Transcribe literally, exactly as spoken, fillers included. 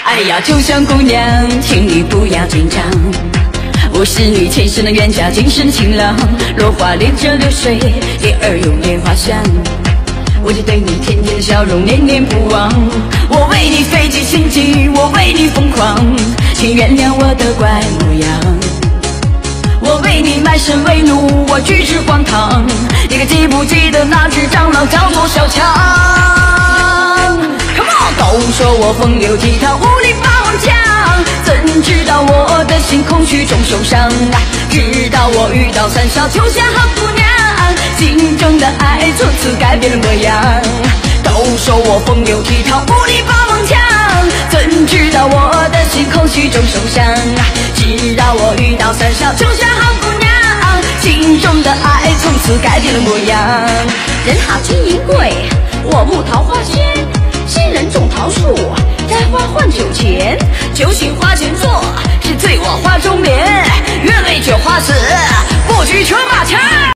哎呀，秋香姑娘，请你不要紧张，我是你前世的冤家，今生的情郎。落花连着流水，蝶儿拥莲花香。我就对你甜甜的笑容念念不忘，我为你费尽心机，我为你疯狂，请原谅我的怪模样。我为你满身为怒，我举止荒唐，你可记不记得那只蟑螂叫做小强？ Come on， 都说我风流倜傥，无力霸王枪，怎知道我的心空虚中受伤啊？直到我遇到三小秋香好姑娘，心中的爱从此改变了模样。都说我风流倜傥，无力霸王枪，怎知道我的心空虚中受伤啊？直到我遇到三小秋香好姑娘，心中的爱从此改变了模样。人好金银贵，我木桃花仙。 新人种桃树，摘花换酒钱，酒醒花前坐，